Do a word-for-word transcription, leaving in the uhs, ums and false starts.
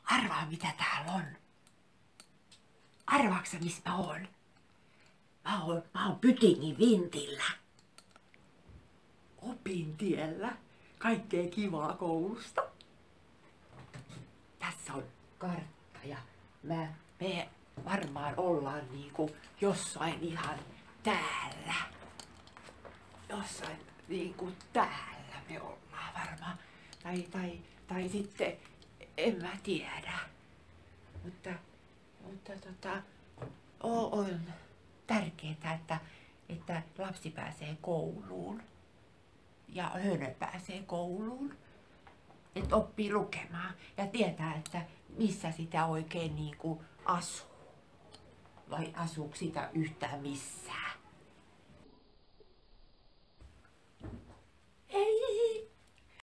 Arvaa mitä täällä on. Arvaaksa missä mä oon? Mä oon, mä oon Pytingin vintillä. Opintiellä. Kaikkea kivaa koulusta. Tässä on kartta ja mä, me varmaan ollaan niinku jossain ihan täällä. Jossain niinku täällä me ollaan varmaan. Tai, tai, tai sitten en mä tiedä. Mutta, mutta tota, on tärkeää, että, että lapsi pääsee kouluun. Ja Hönö pääsee kouluun. Että oppii lukemaan ja tietää, että missä sitä oikein niinku asuu. Vai asuuko sitä yhtään missään.